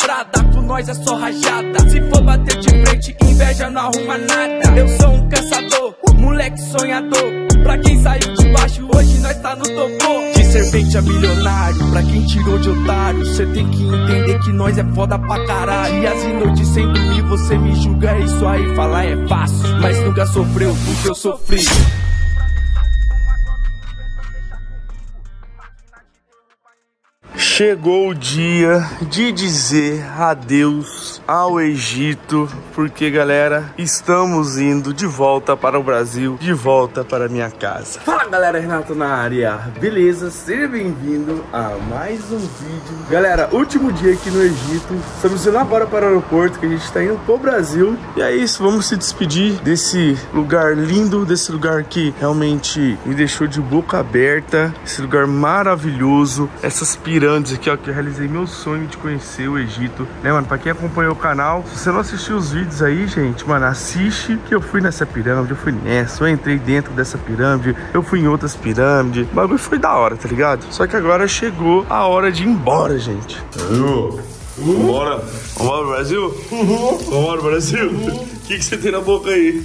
estrada, com nós é só rajada. Se for bater de frente, inveja não arruma nada. Eu sou um caçador, moleque sonhador. Pra quem saiu de baixo, hoje nós tá no topo. De serpente a milionário, pra quem tirou de otário, cê tem que entender que nós é foda pra caralho. E as noites sem dormir, você me julga, é isso aí, falar é fácil, mas nunca sofreu o que eu sofri. Chegou o dia de dizer adeus ao Egito, porque galera, estamos indo de volta para o Brasil, de volta para minha casa. Fala galera, Renato na área, beleza? Seja bem-vindo a mais um vídeo. Galera, último dia aqui no Egito, estamos indo agora para o aeroporto, que a gente está indo pro Brasil. E é isso, vamos se despedir desse lugar lindo, desse lugar que realmente me deixou de boca aberta, esse lugar maravilhoso, essas pirâmides aqui, ó, que eu realizei meu sonho de conhecer o Egito, né, mano? Pra quem acompanhou o canal, se você não assistiu os vídeos aí, gente, mano, assiste, que eu fui nessa pirâmide, eu fui nessa, eu entrei dentro dessa pirâmide, eu fui em outras pirâmides, o bagulho foi da hora, tá ligado? Só que agora chegou a hora de ir embora, gente. Vambora? Vambora pro Brasil? Vambora pro Brasil? O que você tem na boca aí?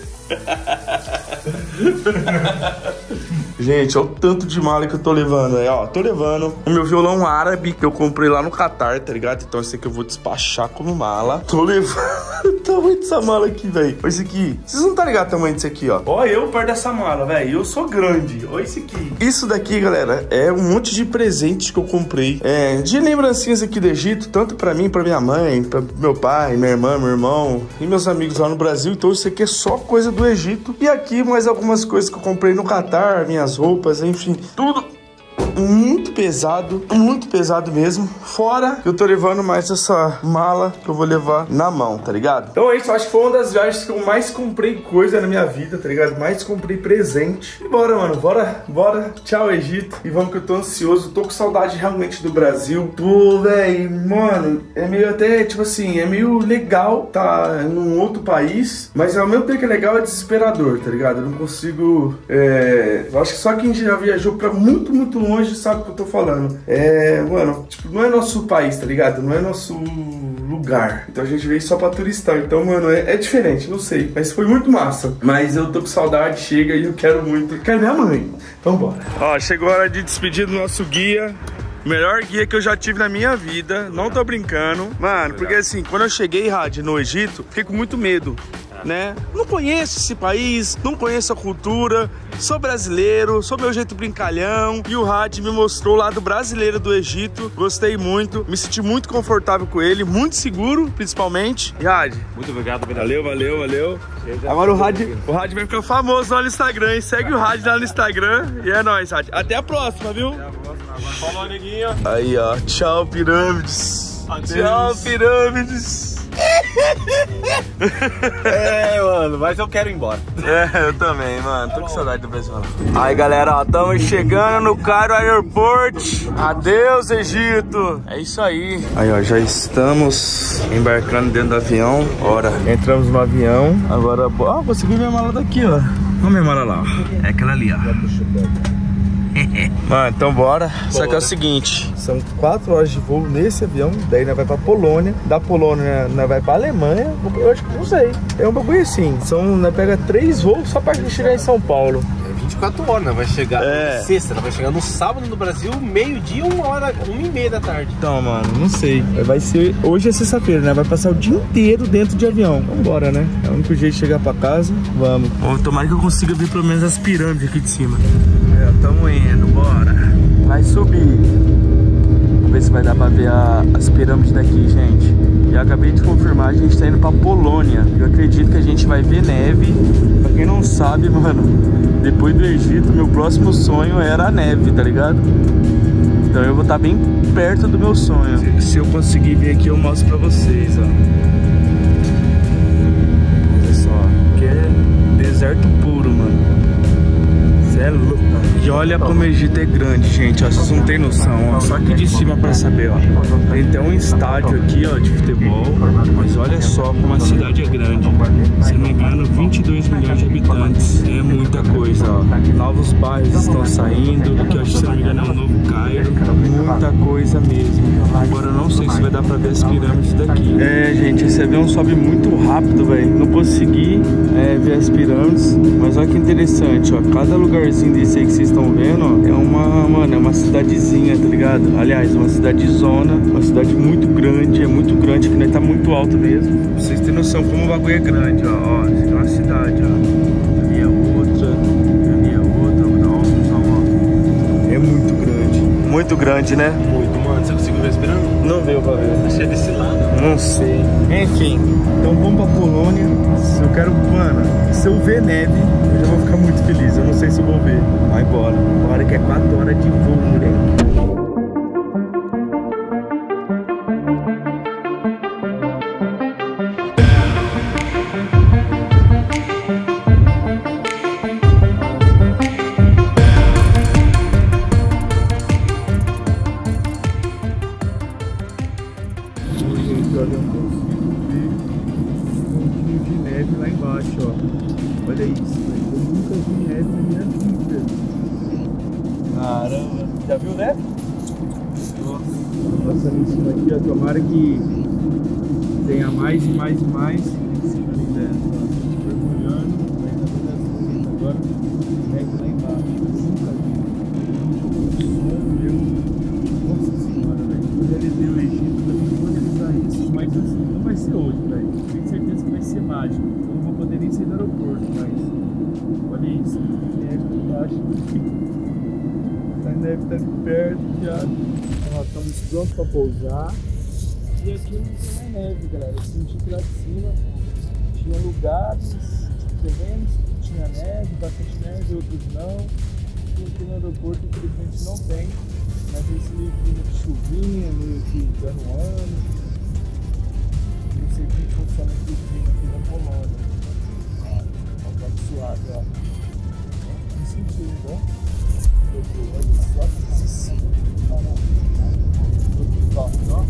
Gente, olha o tanto de mala que eu tô levando aí, ó. Tô levando o meu violão árabe que eu comprei lá no Catar, tá ligado? Então esse aqui eu vou despachar como mala. Tô levando o tamanho dessa mala aqui, velho. Olha esse aqui. Vocês não tá ligado o tamanho disso aqui, ó. Olha eu perto dessa mala, velho. Eu sou grande. Olha esse aqui. Isso daqui, galera, é um monte de presentes que eu comprei. De lembrancinhas aqui do Egito, tanto pra mim, pra minha mãe, pra meu pai, minha irmã, meu irmão e meus amigos lá no Brasil. Então isso aqui é só coisa do Egito. E aqui mais algumas coisas que eu comprei no Catar, minhas roupas, enfim, tudo muito pesado mesmo. Fora que eu tô levando mais essa mala que eu vou levar na mão, tá ligado? Então é isso, acho que foi uma das viagens que eu mais comprei coisa na minha vida, tá ligado? Mais comprei presente. E bora, mano, bora. Tchau, Egito. E vamos que eu tô ansioso, tô com saudade realmente do Brasil. Tô, velho, mano, é meio até, tipo assim, é meio legal tá num outro país, mas ao mesmo tempo que é legal, é desesperador, tá ligado? Eu não consigo, eu acho que só quem já viajou pra muito longe sabe o que eu tô falando. Mano, tipo, não é nosso país, tá ligado? Não é nosso lugar. Então a gente veio só pra turistar. Então, mano, é diferente, não sei. Mas foi muito massa. Mas eu tô com saudade, chega e eu quero muito. Quero minha mãe. Então bora. Ó, chegou a hora de despedir do nosso guia. O melhor guia que eu já tive na minha vida. Não tô brincando. Mano, porque assim, quando eu cheguei, Rad, no Egito, fiquei com muito medo, né? Não conheço esse país, não conheço a cultura, sou brasileiro, sou meu jeito brincalhão. E o Rad me mostrou o lado brasileiro do Egito. Gostei muito, me senti muito confortável com ele, muito seguro, principalmente. E Rad, muito obrigado. Valeu. Agora o Rad vai ficar famoso lá no Instagram, hein? Segue o Rad lá no Instagram. E é nóis, Rad. Até a próxima, viu? Falou, neguinho. Aí, ó. Tchau, pirâmides. Adeus. Tchau, pirâmides. Mano, mas eu quero ir embora. Eu também, mano. Tô com saudade do Brasil. Aí, galera, ó, estamos chegando no Cairo Airport. Adeus, Egito. É isso aí. Aí, ó, já estamos embarcando dentro do avião. Ora, entramos no avião. Agora, ó, consegui minha mala daqui, ó. Olha minha mala lá, ó. É aquela ali, ó. Mano, então bora. Só que é o seguinte, são 4 horas de voo nesse avião. Daí nós vai pra Polônia. Da Polônia nós vai pra Alemanha. Eu acho que não sei. É um bagulho assim. Nós pega 3 voos só pra gente chegar em São Paulo. 24 horas, né? Vai chegar sexta, né? Vai chegar no sábado no Brasil, meio-dia, 1h30 da tarde. Então, mano, não sei. Vai ser, hoje é sexta-feira, né? Vai passar o dia inteiro dentro de avião. Vambora, né? É o único jeito de chegar pra casa. Vamos. Tomara que eu consiga ver pelo menos as pirâmides aqui de cima. Tamo indo, bora. Vai subir. Vamos ver se vai dar pra ver as pirâmides daqui, gente. E acabei de confirmar, a gente tá indo pra Polônia. Eu acredito que a gente vai ver neve. Pra quem não sabe, mano, depois do Egito, meu próximo sonho era a neve, tá ligado? Então eu vou estar bem perto do meu sonho. Se eu conseguir vir aqui, eu mostro pra vocês, ó. Olha só, que é deserto puro, mano. Cê Cê é louco. E olha como o Egito é grande, gente, ó, vocês não tem noção, ó. Só aqui de cima pra saber, ó. Tem até um estádio aqui, ó, de futebol. Mas olha só como a cidade é grande. Se não me engano, 22 milhões de habitantes. É muita coisa, ó. Novos bairros estão saindo, que eu acho que, se não me engano, é um novo Cairo. Muita coisa mesmo. Agora eu não sei se vai dar pra ver as pirâmides daqui. É, gente, esse avião sobe muito rápido, velho. Não consegui ver as pirâmides. Mas olha que interessante, ó. Cada lugarzinho desse aí que vocês estão vendo, ó, é uma, mano, é uma cidadezinha, tá ligado? Aliás, uma cidadezona, uma cidade muito grande, que nós tá muito alto mesmo. Pra vocês terem noção como o bagulho é grande, ó. Ó, essa é uma cidade, ó. Ali é outra, ó. É muito grande, né? Muito, mano. Você conseguiu ver respirando? Não deu pra ver. Achei desse lado. Não sei. Enfim, então vamos pra Polônia. Se eu quero, mano, se eu ver neve, eu já vou ficar muito feliz. Eu não sei se eu vou ver. Vai embora. Agora que é 4 horas de voo, moleque. Olha, eu consigo ver um pouquinho de neve lá embaixo, ó. Olha isso, velho. Eu nunca vi neve na minha vida. Caramba. Já viu neve? Passando em cima aqui, ó. Tomara que tenha mais e mais e mais. Em cima ali dessa, ó. Mergulhando. Agora, neve lá embaixo. Nunca vi. Nossa senhora, velho. Eu realizei o Egito, também vou realizar isso. Mas assim, não vai ser hoje, velho. Tenho certeza que vai ser mágico. Eu não vou poder nem sair do aeroporto, mas olha isso. Neve embaixo. A neve tá perto já. Ó, estamos prontos pra pousar. E aqui não tem mais neve, galera. Eu senti que lá de cima tinha lugares, terrenos que tinha neve, bastante neve, outros não. E aqui no aeroporto, infelizmente, não tem. Mas esse meio clima de chuvinha, meio que dando ano. Não sei como funciona esse clima aqui na Polônia. Ó, tá suave, ó. Me sentindo, ó. Olha só que sim. Outro top, ó.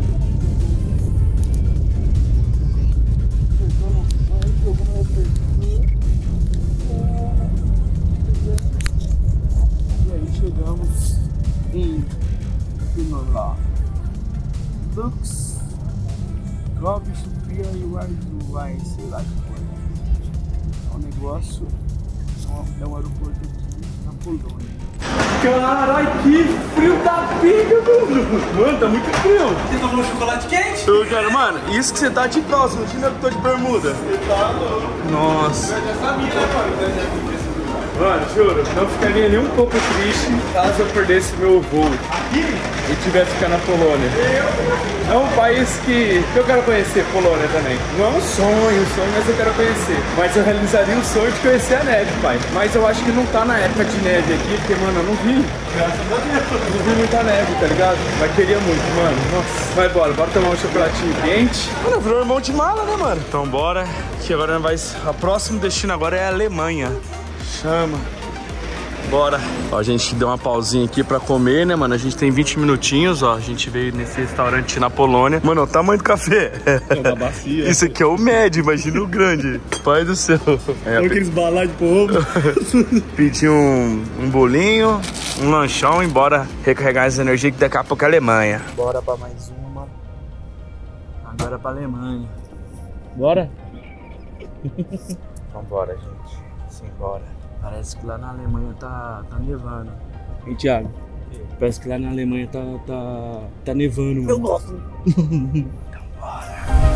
E aí chegamos em lá. Lux, Gobius, Superior e Vai, sei lá que foi. É um negócio, é um aeroporto aqui na Polônia. Caralho, que frio da pica, mano! Mano, tá muito frio! Você tomou um chocolate quente? Eu quero, mano, isso que você tá de calça, não tinha que eu tô de bermuda. Você tá louco. Nossa. Eu já sabia, né, mano? Mano, juro, não ficaria nem um pouco triste caso eu perdesse meu voo Aqui? e tivesse que ficar na Polônia. É um país que eu quero conhecer, Polônia também. Não é um sonho, mas eu quero conhecer. Mas eu realizaria o sonho de conhecer a neve, pai. Mas eu acho que não tá na época de neve aqui, porque, mano, eu não vi. Graças a Deus. Não vi muita neve, tá ligado? Mas queria muito, mano. Nossa. Mas bora tomar um chocolatinho quente. Mano, virou irmão de mala, né, mano? Então bora, que agora vai... O próximo destino agora é a Alemanha. Chama. Bora. Ó, a gente deu uma pausinha aqui pra comer, né, mano? A gente tem 20 minutinhos, ó. A gente veio nesse restaurante na Polônia. Mano, olha o tamanho do café. É uma bacia. Isso aqui é o médio, imagina o grande. Pai do céu. Olha aqueles balados de povo. Pedi um bolinho, um lanchão e bora recarregar as energias que daqui a pouco é a Alemanha. Bora pra mais uma. Agora pra Alemanha. Bora? Vambora, gente. Simbora. Parece que lá na Alemanha tá nevando. Hein, Thiago? Parece que lá na Alemanha tá nevando, mano. Eu gosto. Então bora.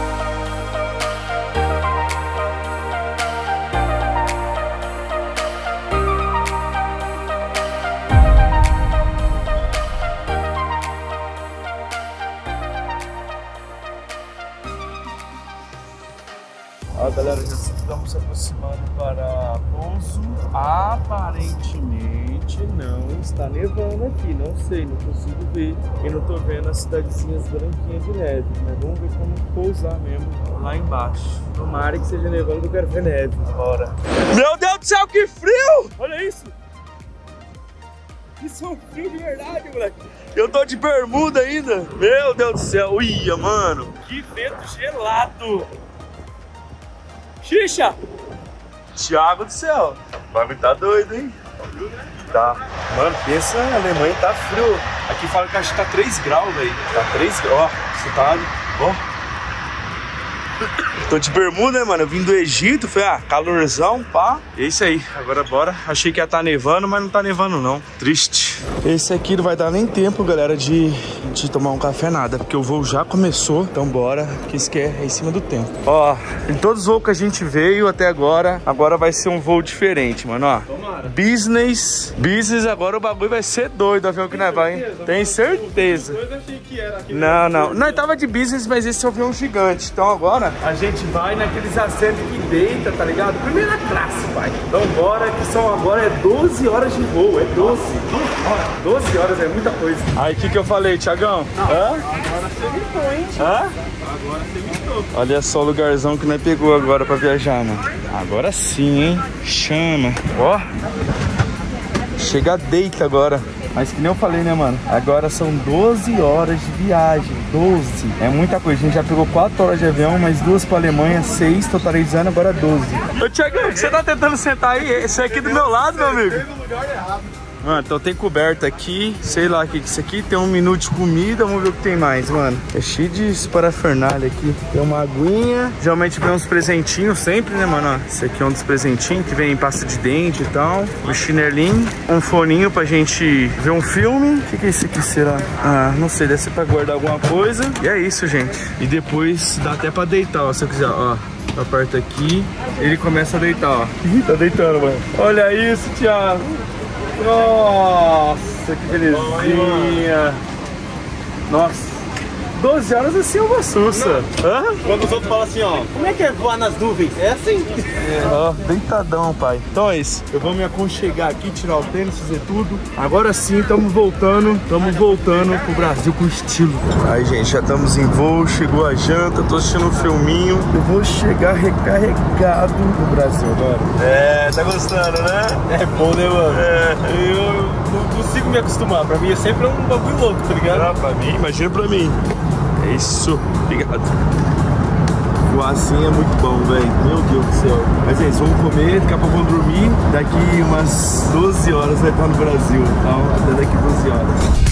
Ó, galera, já estamos se aproximando para pouso. Aparentemente não está nevando aqui, não sei, não consigo ver. E não tô vendo as cidadezinhas branquinhas de neve, mas vamos ver como pousar mesmo lá embaixo. Tomara que seja nevando, eu quero ver neve. Bora. Meu Deus do céu, que frio! Olha isso. Isso é um frio de verdade, moleque. Eu tô de bermuda ainda. Meu Deus do céu. Ia, mano. Que vento gelado. Xixa. Thiago do céu. O bagulho tá doido, hein? Tá. Mano, pensa, a Alemanha tá frio. Aqui fala que acho que tá 3 graus, velho. Tá 3 graus. Ó, você tá... Ó. Tô de bermuda, né, mano? Eu vim do Egito, foi calorzão, pá. É isso aí, agora bora. Achei que ia estar nevando, mas não tá nevando não. Triste. Esse aqui não vai dar nem tempo, galera, de tomar um café, nada. Porque o voo já começou, então bora, que isso aqui é em cima do tempo. Ó, em todos os voos que a gente veio até agora vai ser um voo diferente, mano, ó. Tomara. Business, agora o bagulho vai ser doido, o avião que nós vai, hein? Tem certeza. Eu achei que era aquele. Não, eu tava de business, mas esse é um avião gigante. Então agora a gente vai naqueles assentos que deita, tá ligado? Primeira classe, pai. Então bora, que são agora 12 horas de voo, é 12. 12 horas é muita coisa. Aí, o que eu falei, Thiagão? Agora você mitou, hein? Agora você mitou. Olha só o lugarzão que nós pegou agora pra viajar, mano. Agora sim, hein? Chama. Ó. Chega, deita agora. Mas que nem eu falei, né, mano? Agora são 12 horas de viagem. 12. É muita coisa. A gente já pegou 4 horas de avião, mais 2 pra Alemanha, 6, totalizando, agora 12. Ô, Thiago, você tá tentando sentar aí? Esse aqui do meu lado, meu amigo. No lugar errado. Mano, então tem coberta aqui, sei lá o que é isso aqui, tem um minuto de comida, vamos ver o que tem mais, mano. É cheio de parafernália aqui. Tem uma aguinha, geralmente vem uns presentinhos sempre, né, mano? Ó, esse aqui é um dos presentinhos que vem em pasta de dente e tal. Um chinelinho, um foninho pra gente ver um filme. O que é isso aqui, será? Ah, não sei, deve ser pra guardar alguma coisa. E é isso, gente. E depois dá até pra deitar, ó, se eu quiser, ó. Aperta aqui, ele começa a deitar, ó. Ih, tá deitando, mano. Olha isso, Thiago. Nossa, que belezinha. Nossa, 12 horas assim é uma sussa. Hã? Quando os outros falam assim, ó, como é que é voar nas nuvens? É assim. Ó, deitadão, pai. Então é isso. Eu vou me aconchegar aqui, tirar o tênis, fazer tudo. Agora sim, estamos voltando pro Brasil com estilo. Aí, gente, já estamos em voo, chegou a janta, tô assistindo um filminho. Eu vou chegar recarregado no Brasil agora. É, tá gostando, né? É bom, né, mano? É. Eu não consigo me acostumar. Pra mim é sempre um bagulho louco, tá ligado? Ah, pra mim, imagina pra mim. É isso, obrigado. O assim é muito bom, velho. Meu Deus do céu. Mas é isso, vamos comer, daqui a pouco vamos dormir. Daqui umas 12 horas vai estar no Brasil. Então, até daqui 12 horas.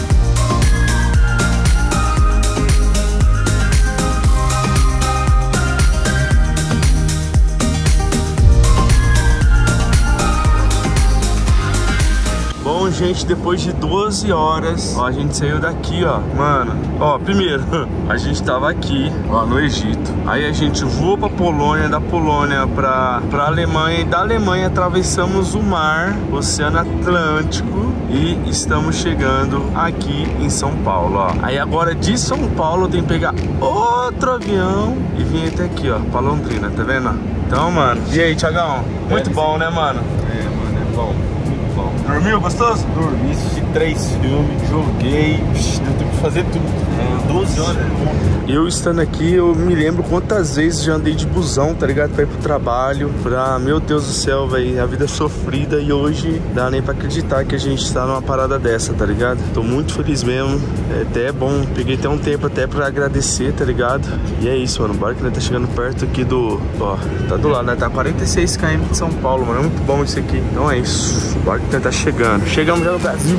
Bom, gente, depois de 12 horas, ó, a gente saiu daqui, ó, mano. Ó, primeiro, a gente tava aqui, ó, no Egito. Aí a gente voou pra Polônia, da Polônia pra Alemanha. E da Alemanha atravessamos o mar, Oceano Atlântico. E estamos chegando aqui em São Paulo, ó. Aí agora de São Paulo tem que pegar outro avião e vir até aqui, ó, pra Londrina, tá vendo? Então, mano, e aí, Thiagão? Muito bom, né, mano? É, mano, é bom. Dormiu gostoso? Dormi, assisti 3 filmes, joguei, eu tenho que fazer tudo. 12 horas. Eu estando aqui, eu me lembro quantas vezes já andei de busão, tá ligado? Pra ir pro trabalho, meu Deus do céu, velho, a vida é sofrida e hoje dá nem pra acreditar que a gente tá numa parada dessa, tá ligado? Tô muito feliz mesmo, até é bom, peguei até um tempo até pra agradecer, tá ligado? E é isso, mano, bora que nós tá chegando perto aqui do, ó, tá do lado, né? Tá 46 km de São Paulo, mano, é muito bom isso aqui. Então é isso, bora que nós tá chegando. Chegamos já no Brasil.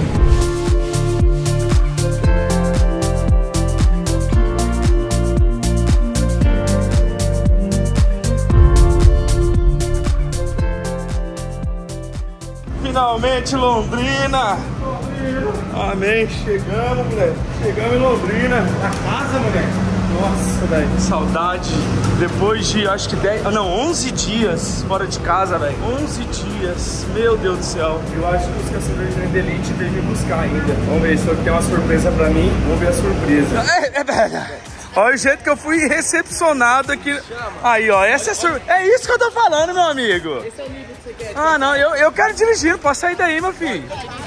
Finalmente, Londrina! Amém, chegamos, moleque. Chegamos em Londrina. Na casa, moleque. Nossa, velho, que saudade. Depois de, acho que 11 dias fora de casa, velho. 11 dias, meu Deus do céu. Eu acho que os caçadores de elite devem me buscar ainda. Vamos ver, se tem uma surpresa pra mim. Vamos ver a surpresa. Olha o jeito que eu fui recepcionado aqui. Aí, ó, essa é isso que eu tô falando, meu amigo. Esse é o nível que você quer. Ah, não, eu quero dirigir, não posso sair daí, meu filho.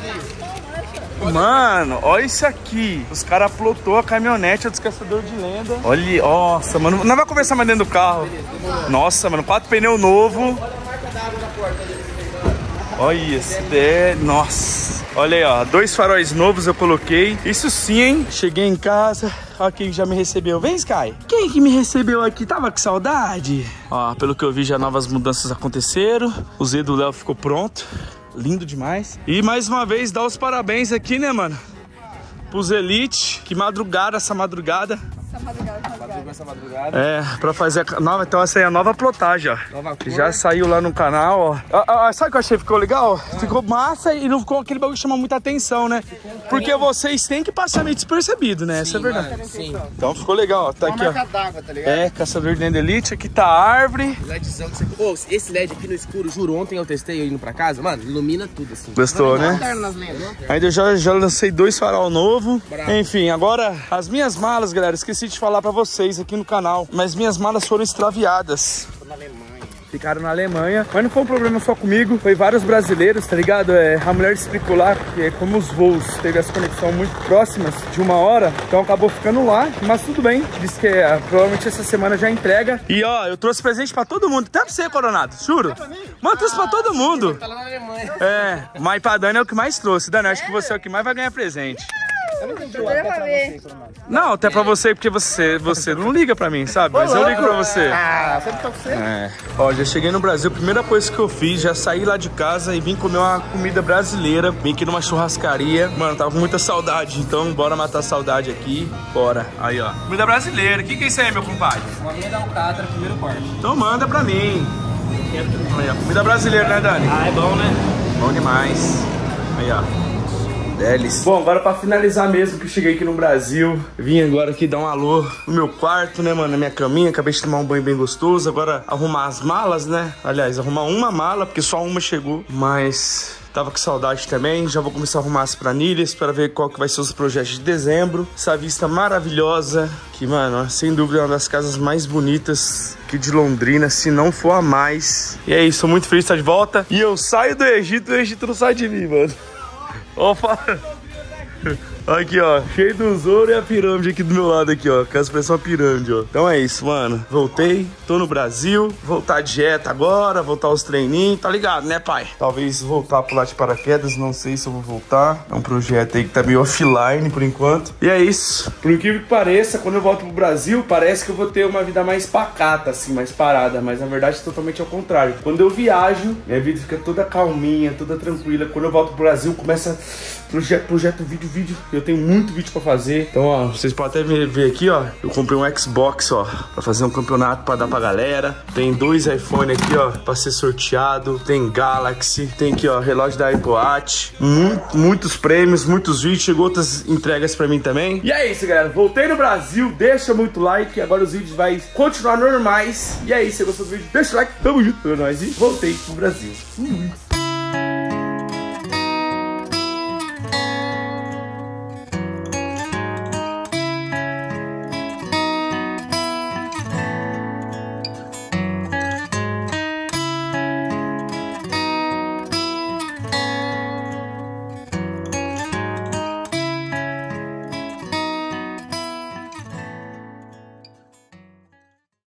Mano, olha isso aqui. Os caras plotou a caminhonete dos caçadores de lenda. Olha, nossa, mano. Não vai conversar mais dentro do carro. Nossa, mano, 4 pneus novos. Olha a marca d'água na porta ali. Olha esse nossa. Olha aí, ó. 2 faróis novos eu coloquei. Isso sim, hein? Cheguei em casa. Ó quem já me recebeu. Vem, Sky. Quem que me recebeu aqui? Tava com saudade? Ó, pelo que eu vi, já novas mudanças aconteceram. O Z do Léo ficou pronto. Lindo demais. E mais uma vez, dá os parabéns aqui, né, mano? Pros Elite. Que madrugaram essa madrugada. Essa madrugada. É, pra fazer a nova. Então essa aí é a nova plotagem, ó. Nova cor. Já saiu lá no canal, ó. Sabe o que eu achei que ficou legal? Ficou massa e não ficou aquele bagulho que chama muita atenção, né? Porque vocês têm que passar meio despercebido, né? Essa é verdade. Mano, sim. Então ficou legal, ó. Tá aqui, ó. Tá ligado? Caçador de Ender Elite. Aqui tá a árvore. LEDzão que você... Pô, esse LED aqui no escuro, juro, ontem eu testei indo pra casa. Mano, ilumina tudo assim. Gostou, né? Ainda eu já lancei 2 farol novo. Bravo. Enfim, agora as minhas malas, galera, esqueci de falar pra vocês aqui no canal, mas minhas malas foram extraviadas. Ficaram na Alemanha, mas não foi um problema só comigo, foi vários brasileiros, tá ligado? A mulher explicou lá que como os voos teve as conexões muito próximas de 1 hora, então acabou ficando lá, mas tudo bem. Disse que provavelmente essa semana já entrega. E ó, eu trouxe presente pra todo mundo, até pra você, Coronado, juro. Mano, trouxe pra todo mundo. Tá lá na Alemanha. Mas pra Dani é o que mais trouxe. Dani, acho que você é o que mais vai ganhar presente. Eu não entendi até pra você. Não, até pra você, porque você não liga pra mim, sabe? Mas eu ligo pra você. Ah, você não tá com você? Ó, já cheguei no Brasil, primeira coisa que eu fiz, já saí lá de casa e vim comer uma comida brasileira. Vim aqui numa churrascaria. Mano, tava com muita saudade, então bora matar a saudade aqui. Bora. Aí, ó. Comida brasileira. O que é isso aí, meu compadre? Uma meia da alcatra, primeiro corte. Então manda pra mim. Aí, ó. Comida brasileira, né, Dani? Ah, é bom, né? Bom demais. Aí, ó. Bom, agora pra finalizar mesmo, que eu cheguei aqui no Brasil, vim agora aqui dar um alô no meu quarto, né, mano, na minha caminha, acabei de tomar um banho bem gostoso, agora arrumar as malas, né, aliás, arrumar uma mala, porque só uma chegou, mas tava com saudade também, já vou começar a arrumar as planilhas para ver qual que vai ser os projetos de dezembro, essa vista maravilhosa, que, mano, sem dúvida é uma das casas mais bonitas aqui de Londrina, se não for a mais, e é isso, tô muito feliz de estar de volta, e eu saio do Egito, o Egito não sai de mim, mano. Opa! Aqui, ó, cheio dos ouro e a pirâmide aqui do meu lado aqui, ó. Casa parece uma pirâmide, ó. Então é isso, mano. Voltei, tô no Brasil. Voltar a dieta agora, voltar aos treininhos. Tá ligado, né, pai? Talvez voltar a pular de paraquedas, não sei se eu vou voltar. É um projeto aí que tá meio offline por enquanto. E é isso. Por incrível que pareça, quando eu volto pro Brasil, parece que eu vou ter uma vida mais pacata, assim, mais parada. Mas na verdade é totalmente ao contrário. Quando eu viajo, minha vida fica toda calminha, toda tranquila. Quando eu volto pro Brasil, começa projeto, vídeo. Eu tenho muito vídeo pra fazer. Então, ó, vocês podem até ver aqui, ó. Eu comprei um Xbox, ó, pra fazer um campeonato pra dar pra galera. Tem 2 iPhone aqui, ó, pra ser sorteado. Tem Galaxy. Tem aqui, ó, relógio da Apple Watch. Muitos prêmios, muitos vídeos. Chegou outras entregas pra mim também. E é isso, galera. Voltei no Brasil. Deixa muito like. Agora os vídeos vai continuar normais. E é isso. Se você gostou do vídeo, deixa o like. Tamo junto. É nóis. E voltei pro Brasil.